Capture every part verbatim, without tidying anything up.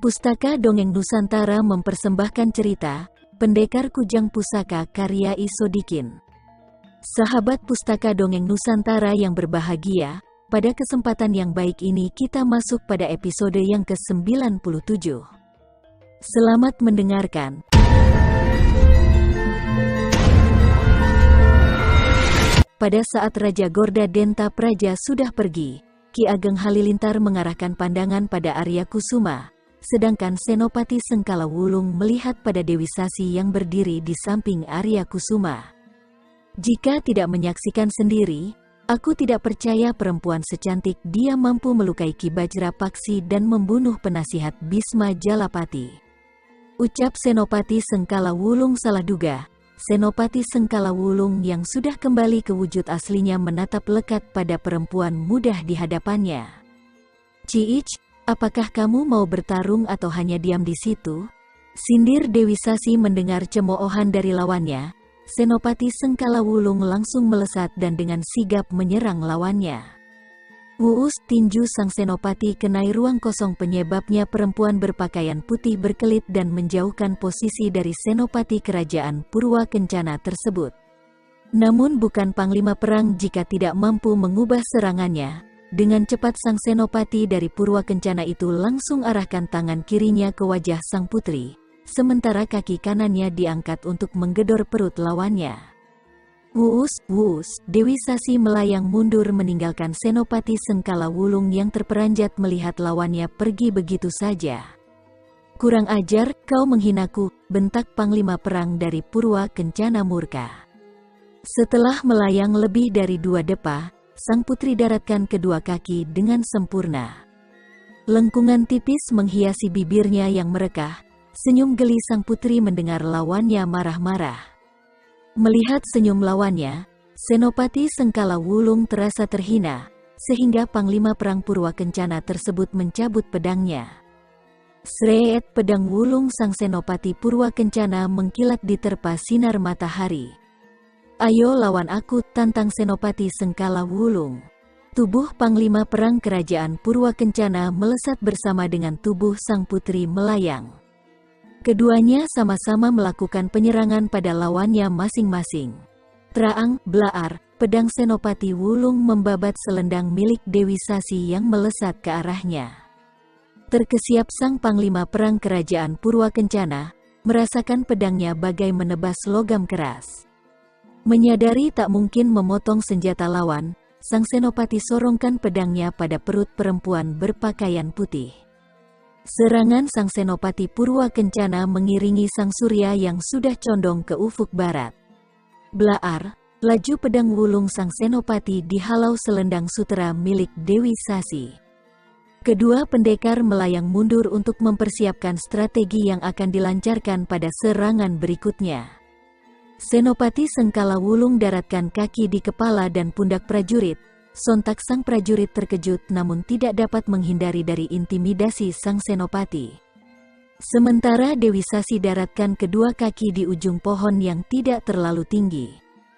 Pustaka Dongeng Nusantara mempersembahkan cerita Pendekar Kujang Pusaka karya I Sodikin. Sahabat Pustaka Dongeng Nusantara yang berbahagia, pada kesempatan yang baik ini kita masuk pada episode yang ke sembilan puluh tujuh. Selamat mendengarkan. Pada saat Raja Gorda Denta Praja sudah pergi, Ki Ageng Halilintar mengarahkan pandangan pada Arya Kusuma, sedangkan Senopati Sengkala Wulung melihat pada Dewi Sasi yang berdiri di samping Arya Kusuma. Jika tidak menyaksikan sendiri, aku tidak percaya perempuan secantik dia mampu melukai Ki Bajrapaksi dan membunuh penasihat Bisma Jalapati. Ucap Senopati Sengkala Wulung salah duga. Senopati Sengkala Wulung yang sudah kembali ke wujud aslinya menatap lekat pada perempuan mudah di hadapannya. "Ciic, apakah kamu mau bertarung atau hanya diam di situ?" sindir Dewi Sasi mendengar cemoohan dari lawannya. Senopati Sengkala Wulung langsung melesat dan dengan sigap menyerang lawannya. Wuus tinju sang senopati kenai ruang kosong, penyebabnya perempuan berpakaian putih berkelit dan menjauhkan posisi dari senopati kerajaan Purwa Kencana tersebut. Namun bukan panglima perang jika tidak mampu mengubah serangannya. Dengan cepat sang senopati dari Purwa Kencana itu langsung arahkan tangan kirinya ke wajah sang putri, sementara kaki kanannya diangkat untuk menggedor perut lawannya. Wuus, wuus, Dewi Sasi melayang mundur meninggalkan Senopati Sengkala Wulung yang terperanjat melihat lawannya pergi begitu saja. "Kurang ajar, kau menghinaku," bentak panglima perang dari Purwa Kencana murka. Setelah melayang lebih dari dua depa, sang putri daratkan kedua kaki dengan sempurna. Lengkungan tipis menghiasi bibirnya yang merekah, senyum geli sang putri mendengar lawannya marah-marah. Melihat senyum lawannya, Senopati Sengkala Wulung terasa terhina, sehingga panglima perang Purwa Kencana tersebut mencabut pedangnya. Sreet, pedang wulung sang Senopati Purwa Kencana mengkilat diterpa sinar matahari. "Ayo lawan aku," tantang Senopati Sengkala Wulung. Tubuh panglima perang kerajaan Purwa Kencana melesat bersama dengan tubuh sang putri melayang. Keduanya sama-sama melakukan penyerangan pada lawannya masing-masing. Traang, blaar, pedang Senopati Wulung membabat selendang milik Dewi Sasi yang melesat ke arahnya. Terkesiap sang panglima perang kerajaan Purwa Kencana, merasakan pedangnya bagai menebas logam keras. Menyadari tak mungkin memotong senjata lawan, sang Senopati sorongkan pedangnya pada perut perempuan berpakaian putih. Serangan sang Senopati Purwa Kencana mengiringi sang surya yang sudah condong ke ufuk barat. Blaar, laju pedang wulung sang Senopati dihalau selendang sutera milik Dewi Sasi. Kedua pendekar melayang mundur untuk mempersiapkan strategi yang akan dilancarkan pada serangan berikutnya. Senopati Sengkala Wulung daratkan kaki di kepala dan pundak prajurit. Sontak sang prajurit terkejut namun tidak dapat menghindari dari intimidasi sang senopati. Sementara Dewi Sasi daratkan kedua kaki di ujung pohon yang tidak terlalu tinggi.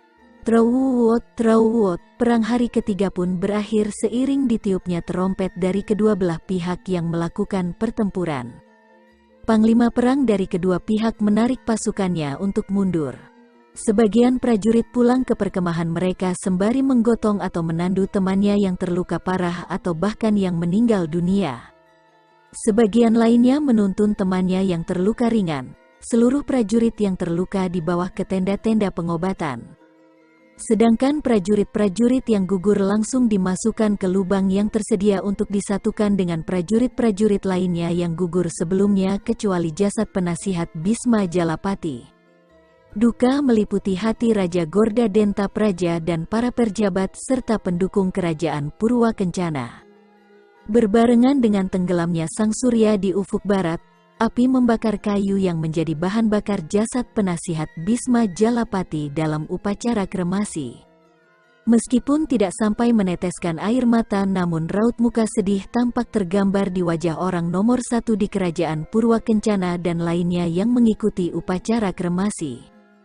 Trauwot, trauwot, perang hari ketiga pun berakhir seiring ditiupnya terompet dari kedua belah pihak yang melakukan pertempuran. Panglima perang dari kedua pihak menarik pasukannya untuk mundur. Sebagian prajurit pulang ke perkemahan mereka sembari menggotong atau menandu temannya yang terluka parah atau bahkan yang meninggal dunia. Sebagian lainnya menuntun temannya yang terluka ringan. Seluruh prajurit yang terluka dibawa ke tenda-tenda pengobatan. Sedangkan prajurit-prajurit yang gugur langsung dimasukkan ke lubang yang tersedia untuk disatukan dengan prajurit-prajurit lainnya yang gugur sebelumnya kecuali jasad penasihat Bisma Jalapati. Duka meliputi hati Raja Gorda Denta Praja dan para pejabat serta pendukung kerajaan Purwa Kencana. Berbarengan dengan tenggelamnya sang surya di ufuk barat, api membakar kayu yang menjadi bahan bakar jasad penasihat Bisma Jalapati dalam upacara kremasi. Meskipun tidak sampai meneteskan air mata, namun raut muka sedih tampak tergambar di wajah orang nomor satu di kerajaan Purwa Kencana dan lainnya yang mengikuti upacara kremasi.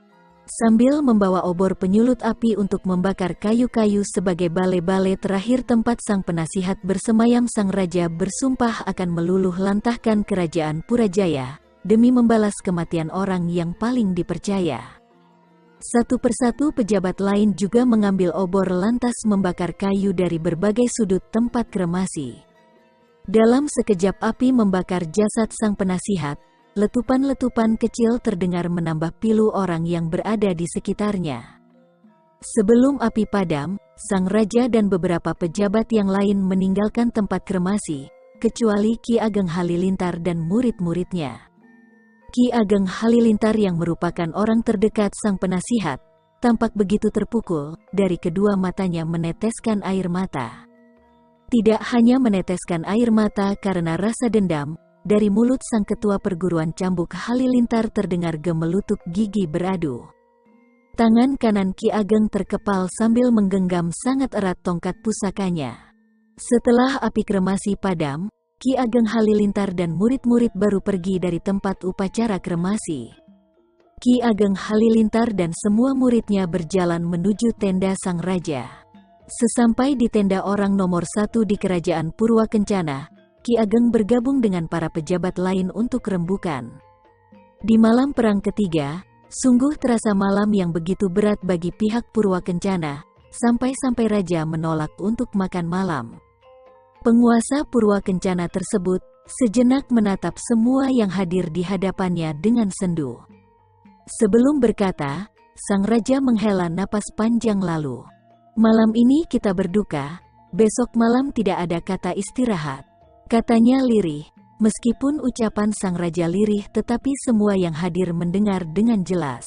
Sambil membawa obor penyulut api untuk membakar kayu-kayu sebagai bale-bale terakhir tempat sang penasihat bersemayam, sang raja bersumpah akan meluluh lantahkan kerajaan Purajaya, demi membalas kematian orang yang paling dipercaya. Satu persatu pejabat lain juga mengambil obor lantas membakar kayu dari berbagai sudut tempat kremasi. Dalam sekejap api membakar jasad sang penasihat, letupan-letupan kecil terdengar menambah pilu orang yang berada di sekitarnya. Sebelum api padam, sang raja dan beberapa pejabat yang lain meninggalkan tempat kremasi, kecuali Ki Ageng Halilintar dan murid-muridnya. Ki Ageng Halilintar yang merupakan orang terdekat sang penasihat, tampak begitu terpukul, dari kedua matanya meneteskan air mata. Tidak hanya meneteskan air mata karena rasa dendam, dari mulut sang ketua perguruan cambuk Halilintar terdengar gemelutuk gigi beradu. Tangan kanan Ki Ageng terkepal sambil menggenggam sangat erat tongkat pusakanya. Setelah api kremasi padam, Ki Ageng Halilintar dan murid-murid baru pergi dari tempat upacara kremasi. Ki Ageng Halilintar dan semua muridnya berjalan menuju tenda sang raja. Sesampai di tenda orang nomor satu di kerajaan Purwakencana, Ki Ageng bergabung dengan para pejabat lain untuk rembukan. Di malam perang ketiga, sungguh terasa malam yang begitu berat bagi pihak Purwakencana, sampai-sampai raja menolak untuk makan malam. Penguasa Purwakencana tersebut sejenak menatap semua yang hadir di hadapannya dengan sendu. Sebelum berkata, sang raja menghela napas panjang lalu. Malam ini kita berduka, besok malam tidak ada kata istirahat. Katanya lirih, meskipun ucapan sang raja lirih tetapi semua yang hadir mendengar dengan jelas.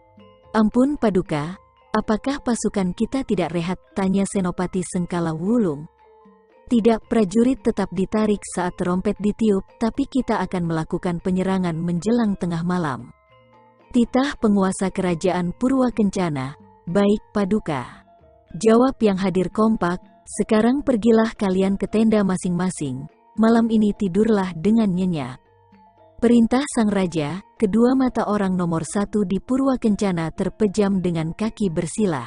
Ampun Paduka, apakah pasukan kita tidak rehat? Tanya Senopati Sengkala Wulung. Tidak, prajurit tetap ditarik saat trompet ditiup, tapi kita akan melakukan penyerangan menjelang tengah malam. Titah penguasa kerajaan Purwakencana. Baik Paduka, jawab yang hadir kompak. Sekarang pergilah kalian ke tenda masing-masing. Malam ini tidurlah dengan nyenyak. Perintah sang raja, kedua mata orang nomor satu di Purwakencana terpejam dengan kaki bersilah.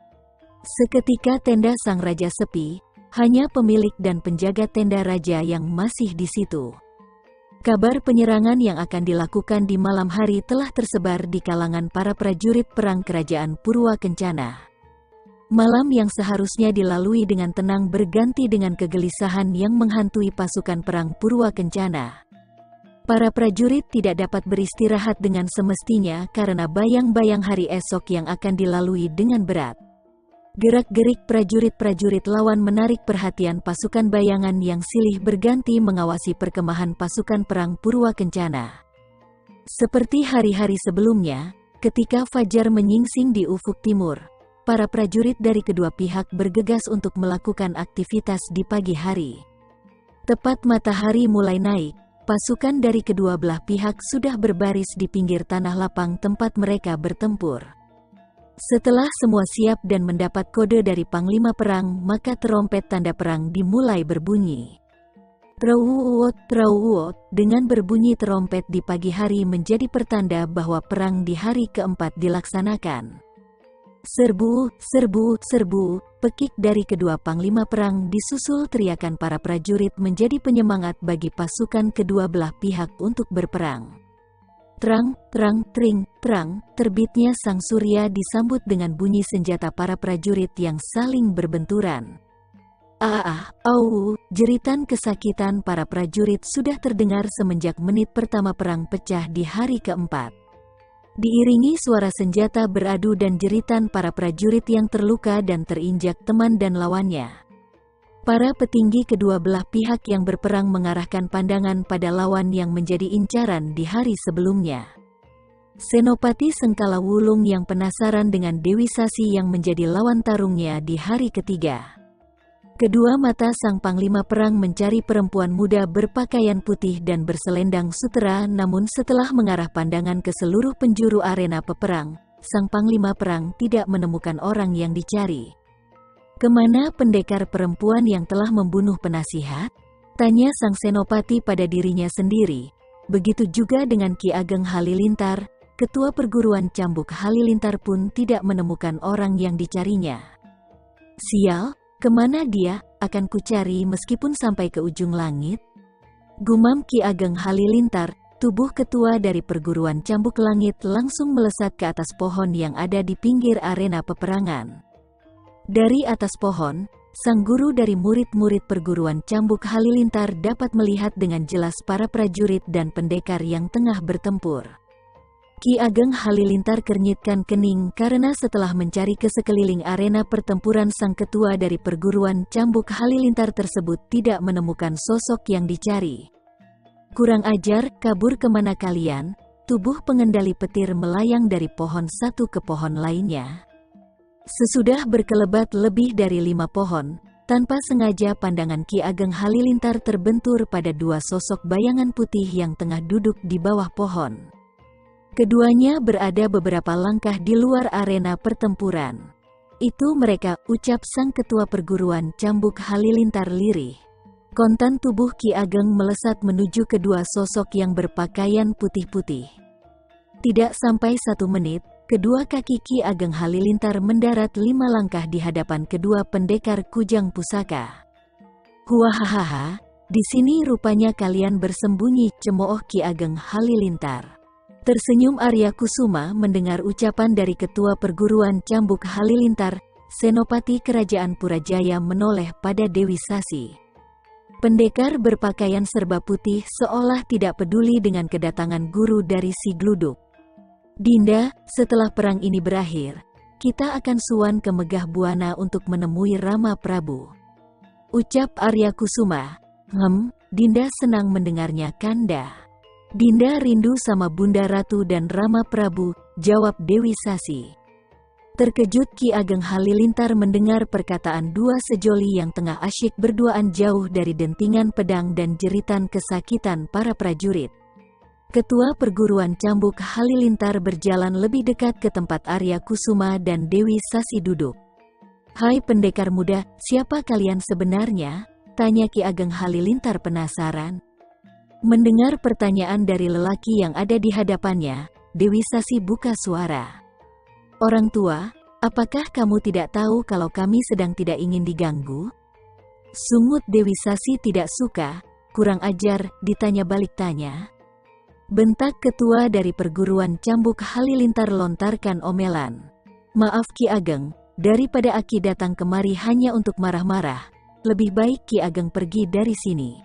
Seketika tenda sang raja sepi, hanya pemilik dan penjaga tenda raja yang masih di situ. Kabar penyerangan yang akan dilakukan di malam hari telah tersebar di kalangan para prajurit perang kerajaan Purwakencana. Malam yang seharusnya dilalui dengan tenang berganti dengan kegelisahan yang menghantui pasukan perang Purwakencana. Para prajurit tidak dapat beristirahat dengan semestinya karena bayang-bayang hari esok yang akan dilalui dengan berat. Gerak-gerik prajurit-prajurit lawan menarik perhatian pasukan bayangan yang silih berganti mengawasi perkemahan pasukan perang Purwakencana. Seperti hari-hari sebelumnya, ketika fajar menyingsing di ufuk timur, para prajurit dari kedua pihak bergegas untuk melakukan aktivitas di pagi hari. Tepat matahari mulai naik, pasukan dari kedua belah pihak sudah berbaris di pinggir tanah lapang tempat mereka bertempur. Setelah semua siap dan mendapat kode dari Panglima Perang, maka terompet tanda perang dimulai berbunyi. Trawuot, trawuot, dengan berbunyi terompet di pagi hari menjadi pertanda bahwa perang di hari keempat dilaksanakan. Serbu, serbu, serbu, pekik dari kedua panglima perang disusul teriakan para prajurit menjadi penyemangat bagi pasukan kedua belah pihak untuk berperang. Terang, terang, tring, terang, terbitnya sang surya disambut dengan bunyi senjata para prajurit yang saling berbenturan. Ah, ah, au, jeritan kesakitan para prajurit sudah terdengar semenjak menit pertama perang pecah di hari keempat. Diiringi suara senjata beradu dan jeritan para prajurit yang terluka dan terinjak teman dan lawannya. Para petinggi kedua belah pihak yang berperang mengarahkan pandangan pada lawan yang menjadi incaran di hari sebelumnya. Senopati Sengkala Wulung yang penasaran dengan Dewi Sasi yang menjadi lawan tarungnya di hari ketiga. Kedua mata sang panglima perang mencari perempuan muda berpakaian putih dan berselendang sutera, namun setelah mengarah pandangan ke seluruh penjuru arena peperang, sang panglima perang tidak menemukan orang yang dicari. Kemana pendekar perempuan yang telah membunuh penasihat? Tanya sang senopati pada dirinya sendiri. Begitu juga dengan Ki Ageng Halilintar, ketua perguruan cambuk Halilintar pun tidak menemukan orang yang dicarinya. Sial, kemana dia, akan kucari meskipun sampai ke ujung langit? Gumam Ki Ageng Halilintar. Tubuh ketua dari perguruan cambuk langit langsung melesat ke atas pohon yang ada di pinggir arena peperangan. Dari atas pohon, sang guru dari murid-murid perguruan cambuk Halilintar dapat melihat dengan jelas para prajurit dan pendekar yang tengah bertempur. Ki Ageng Halilintar kernyitkan kening karena setelah mencari ke sekeliling arena pertempuran, sang ketua dari perguruan cambuk Halilintar tersebut tidak menemukan sosok yang dicari. Kurang ajar, kabur kemana kalian? Tubuh pengendali petir melayang dari pohon satu ke pohon lainnya. Sesudah berkelebat lebih dari lima pohon, tanpa sengaja pandangan Ki Ageng Halilintar terbentur pada dua sosok bayangan putih yang tengah duduk di bawah pohon. Keduanya berada beberapa langkah di luar arena pertempuran. Itu mereka, ucap sang ketua perguruan cambuk Halilintar lirih. Kontan tubuh Ki Ageng melesat menuju kedua sosok yang berpakaian putih-putih. Tidak sampai satu menit, kedua kaki Ki Ageng Halilintar mendarat lima langkah di hadapan kedua pendekar kujang pusaka. Huahahaha, di sini rupanya kalian bersembunyi, cemooh Ki Ageng Halilintar. Tersenyum Arya Kusuma mendengar ucapan dari ketua perguruan cambuk Halilintar. Senopati Kerajaan Purajaya menoleh pada Dewi Sasi. Pendekar berpakaian serba putih seolah tidak peduli dengan kedatangan guru dari si gluduk. Dinda, setelah perang ini berakhir, kita akan suan ke Megah Buana untuk menemui Rama Prabu. Ucap Arya Kusuma. Hem, Dinda senang mendengarnya Kanda. Dinda rindu sama Bunda Ratu dan Rama Prabu, jawab Dewi Sasi. Terkejut Ki Ageng Halilintar mendengar perkataan dua sejoli yang tengah asyik berduaan jauh dari dentingan pedang dan jeritan kesakitan para prajurit. Ketua perguruan cambuk Halilintar berjalan lebih dekat ke tempat Arya Kusuma dan Dewi Sasi duduk. Hai pendekar muda, siapa kalian sebenarnya? Tanya Ki Ageng Halilintar penasaran. Mendengar pertanyaan dari lelaki yang ada di hadapannya, Dewi Sasi buka suara. Orang tua, apakah kamu tidak tahu kalau kami sedang tidak ingin diganggu? Sungut Dewi Sasi tidak suka, kurang ajar, ditanya balik tanya. Bentak ketua dari perguruan cambuk Halilintar lontarkan omelan. Maaf Ki Ageng, daripada Aki datang kemari hanya untuk marah-marah, lebih baik Ki Ageng pergi dari sini.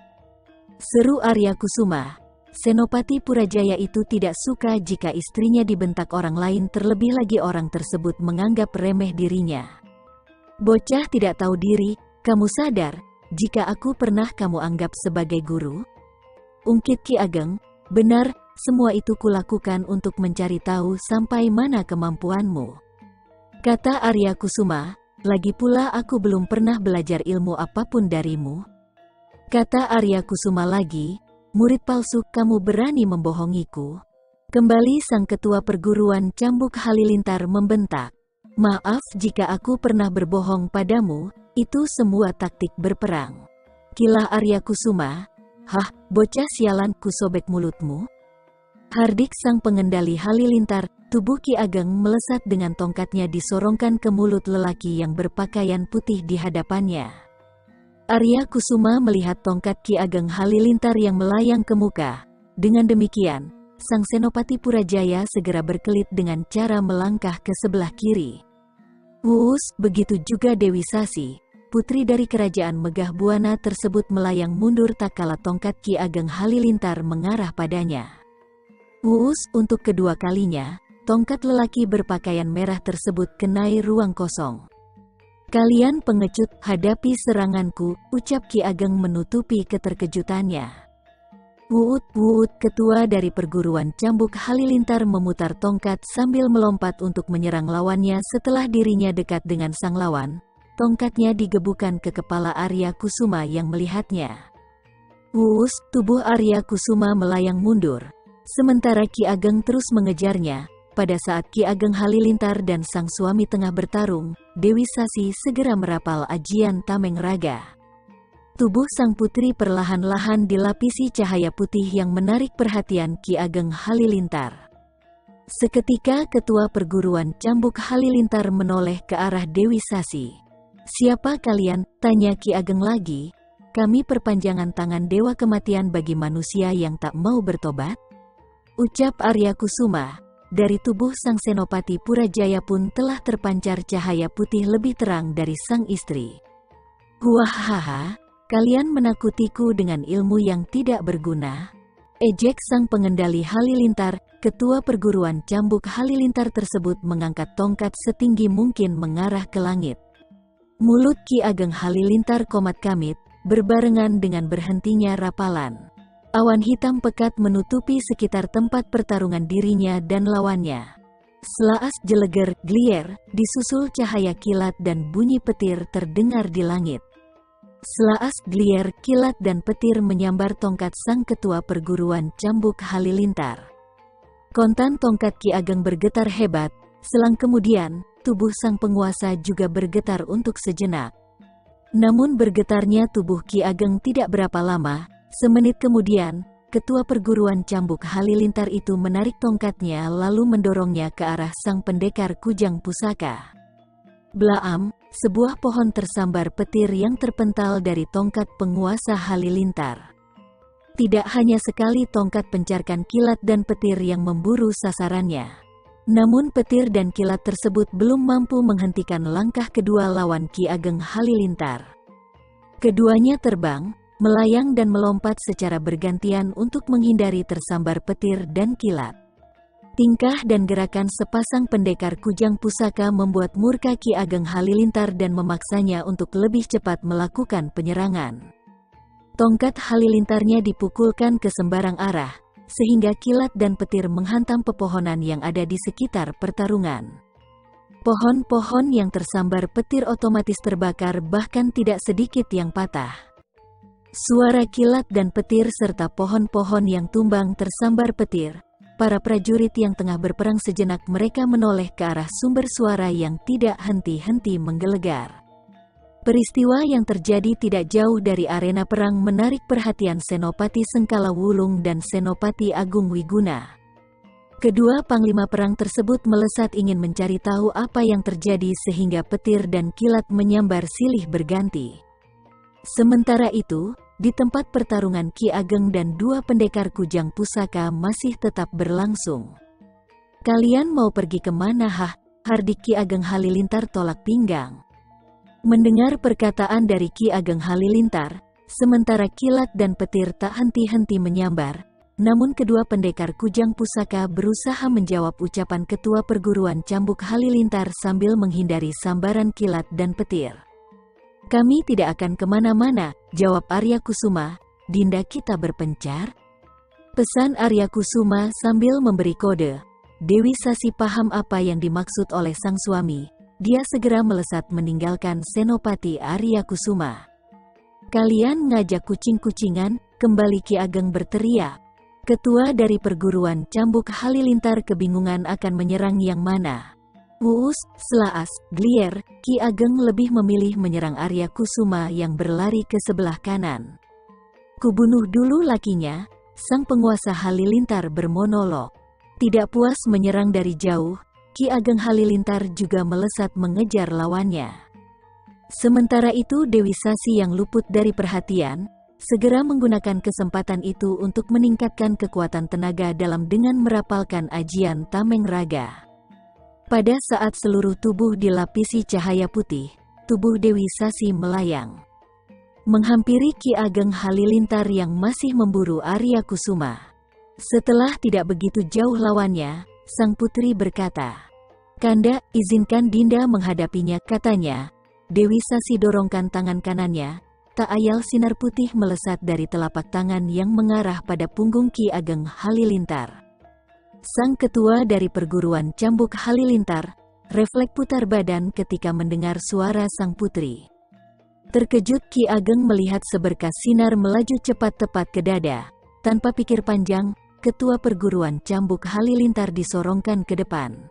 Seru Arya Kusuma. Senopati Purajaya itu tidak suka jika istrinya dibentak orang lain, terlebih lagi orang tersebut menganggap remeh dirinya. Bocah tidak tahu diri, kamu sadar, jika aku pernah kamu anggap sebagai guru? Ungkit Ki Ageng, benar, semua itu kulakukan untuk mencari tahu sampai mana kemampuanmu. Kata Arya Kusuma, lagi pula aku belum pernah belajar ilmu apapun darimu. Kata Arya Kusuma lagi, murid palsu, kamu berani membohongiku? Kembali sang ketua perguruan cambuk Halilintar membentak. Maaf jika aku pernah berbohong padamu, itu semua taktik berperang. Kilah Arya Kusuma. Hah, bocah sialan, kusobek mulutmu. Hardik sang pengendali Halilintar, tubuh Ki Ageng melesat dengan tongkatnya disorongkan ke mulut lelaki yang berpakaian putih di hadapannya. Arya Kusuma melihat tongkat Ki Ageng Halilintar yang melayang ke muka. Dengan demikian, sang Senopati Purajaya segera berkelit dengan cara melangkah ke sebelah kiri. Wuus, begitu juga Dewi Sasi, putri dari kerajaan Megah Buana tersebut melayang mundur tak kala tongkat Ki Ageng Halilintar mengarah padanya. Wuus, untuk kedua kalinya, tongkat lelaki berpakaian merah tersebut kenai ruang kosong. Kalian pengecut, hadapi seranganku, ucap Ki Ageng menutupi keterkejutannya. Wuut, wuut, ketua dari perguruan cambuk Halilintar memutar tongkat sambil melompat untuk menyerang lawannya. Setelah dirinya dekat dengan sang lawan, tongkatnya digebukan ke kepala Arya Kusuma yang melihatnya. Wuus, tubuh Arya Kusuma melayang mundur, sementara Ki Ageng terus mengejarnya. Pada saat Ki Ageng Halilintar dan sang suami tengah bertarung, Dewi Sasi segera merapal ajian Tameng Raga. Tubuh sang putri perlahan-lahan dilapisi cahaya putih yang menarik perhatian Ki Ageng Halilintar. Seketika ketua perguruan Cambuk Halilintar menoleh ke arah Dewi Sasi. "Siapa kalian?" tanya Ki Ageng lagi. "Kami perpanjangan tangan dewa kematian bagi manusia yang tak mau bertobat," ucap Arya Kusuma. Dari tubuh sang Senopati Purajaya pun telah terpancar cahaya putih lebih terang dari sang istri. "Huahaha, kalian menakutiku dengan ilmu yang tidak berguna," ejek sang pengendali Halilintar. Ketua perguruan Cambuk Halilintar tersebut mengangkat tongkat setinggi mungkin mengarah ke langit. Mulut Ki Ageng Halilintar komat kamit, berbarengan dengan berhentinya rapalan. Awan hitam pekat menutupi sekitar tempat pertarungan dirinya dan lawannya. Selaas jeleger, glier, disusul cahaya kilat dan bunyi petir terdengar di langit. Selaas glier, kilat dan petir menyambar tongkat sang ketua perguruan Cambuk Halilintar. Kontan tongkat Ki Ageng bergetar hebat, selang kemudian, tubuh sang penguasa juga bergetar untuk sejenak. Namun bergetarnya tubuh Ki Ageng tidak berapa lama. Semenit kemudian, ketua perguruan Cambuk Halilintar itu menarik tongkatnya lalu mendorongnya ke arah sang pendekar kujang pusaka. Blaam, sebuah pohon tersambar petir yang terpental dari tongkat penguasa Halilintar. Tidak hanya sekali tongkat pencarkan kilat dan petir yang memburu sasarannya. Namun petir dan kilat tersebut belum mampu menghentikan langkah kedua lawan Ki Ageng Halilintar. Keduanya terbang, melayang dan melompat secara bergantian untuk menghindari tersambar petir dan kilat. Tingkah dan gerakan sepasang pendekar kujang pusaka membuat murka Ki Ageng Halilintar dan memaksanya untuk lebih cepat melakukan penyerangan. Tongkat halilintarnya dipukulkan ke sembarang arah, sehingga kilat dan petir menghantam pepohonan yang ada di sekitar pertarungan. Pohon-pohon yang tersambar petir otomatis terbakar, bahkan tidak sedikit yang patah. Suara kilat dan petir serta pohon-pohon yang tumbang tersambar petir. Para prajurit yang tengah berperang sejenak mereka menoleh ke arah sumber suara yang tidak henti-henti menggelegar. Peristiwa yang terjadi tidak jauh dari arena perang menarik perhatian Senopati Sengkala Wulung dan Senopati Agung Wiguna. Kedua panglima perang tersebut melesat ingin mencari tahu apa yang terjadi sehingga petir dan kilat menyambar silih berganti. Sementara itu, di tempat pertarungan Ki Ageng dan dua pendekar kujang pusaka masih tetap berlangsung. "Kalian mau pergi kemana, hah?" hardik Ki Ageng Halilintar tolak pinggang. Mendengar perkataan dari Ki Ageng Halilintar, sementara kilat dan petir tak henti-henti menyambar, namun kedua pendekar kujang pusaka berusaha menjawab ucapan ketua perguruan Cambuk Halilintar sambil menghindari sambaran kilat dan petir. "Kami tidak akan kemana-mana," jawab Arya Kusuma. "Dinda kita berpencar?" pesan Arya Kusuma sambil memberi kode. Dewi Sasi paham apa yang dimaksud oleh sang suami. Dia segera melesat meninggalkan Senopati Arya Kusuma. "Kalian ngajak kucing-kucingan?" kembali Ki Ageng berteriak. Ketua dari perguruan Cambuk Halilintar kebingungan akan menyerang yang mana. Uus, selaas, glier, Ki Ageng lebih memilih menyerang Arya Kusuma yang berlari ke sebelah kanan. "Kubunuh dulu lakinya," sang penguasa Halilintar bermonolog. Tidak puas menyerang dari jauh, Ki Ageng Halilintar juga melesat mengejar lawannya. Sementara itu Dewi Sasi yang luput dari perhatian, segera menggunakan kesempatan itu untuk meningkatkan kekuatan tenaga dalam dengan merapalkan ajian Tameng Raga. Pada saat seluruh tubuh dilapisi cahaya putih, tubuh Dewi Sasi melayang. Menghampiri Ki Ageng Halilintar yang masih memburu Arya Kusuma. Setelah tidak begitu jauh lawannya, sang putri berkata, "Kanda, izinkan Dinda menghadapinya," katanya. Dewi Sasi dorongkan tangan kanannya, tak ayal sinar putih melesat dari telapak tangan yang mengarah pada punggung Ki Ageng Halilintar. Sang ketua dari perguruan Cambuk Halilintar, refleks putar badan ketika mendengar suara sang putri. Terkejut Ki Ageng melihat seberkas sinar melaju cepat tepat ke dada. Tanpa pikir panjang, ketua perguruan Cambuk Halilintar disorongkan ke depan.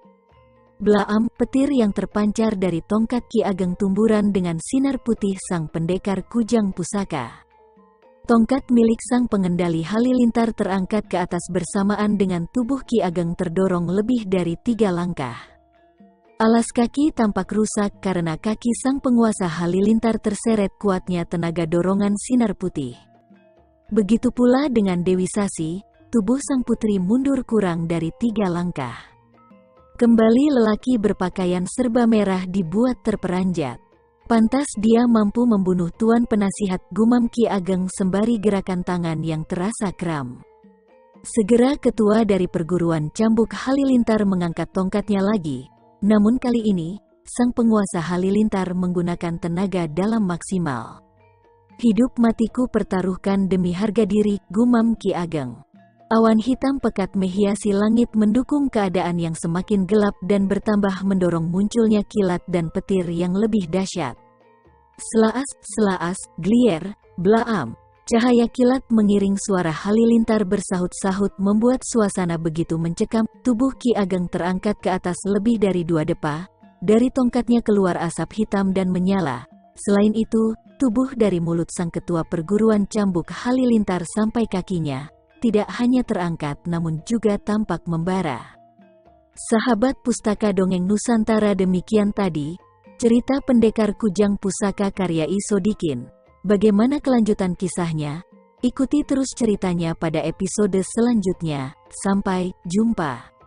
Blaam, petir yang terpancar dari tongkat Ki Ageng tumburan dengan sinar putih sang pendekar kujang pusaka. Tongkat milik sang pengendali halilintar terangkat ke atas bersamaan dengan tubuh Ki Ageng terdorong lebih dari tiga langkah. Alas kaki tampak rusak karena kaki sang penguasa halilintar terseret kuatnya tenaga dorongan sinar putih. Begitu pula dengan Dewi Sasi, tubuh sang putri mundur kurang dari tiga langkah. Kembali lelaki berpakaian serba merah dibuat terperanjat. Pantas dia mampu membunuh Tuan Penasihat, gumam Ki Ageng sembari gerakan tangan yang terasa kram. Segera ketua dari perguruan cambuk halilintar mengangkat tongkatnya lagi, namun kali ini, sang penguasa halilintar menggunakan tenaga dalam maksimal. Hidup matiku pertaruhkan demi harga diri, gumam Ki Ageng. Awan hitam pekat menghiasi langit mendukung keadaan yang semakin gelap dan bertambah mendorong munculnya kilat dan petir yang lebih dahsyat. Selaas, selaas, glier, blaam. Cahaya kilat mengiring suara halilintar bersahut-sahut membuat suasana begitu mencekam. Tubuh Ki Ageng terangkat ke atas lebih dari dua depa. Dari tongkatnya keluar asap hitam dan menyala. Selain itu, tubuh dari mulut sang ketua perguruan cambuk halilintar sampai kakinya tidak hanya terangkat namun juga tampak membara. Sahabat Pustaka Dongeng Nusantara, demikian tadi cerita Pendekar Kujang Pusaka karya I Sodikin. Bagaimana kelanjutan kisahnya? Ikuti terus ceritanya pada episode selanjutnya. Sampai jumpa.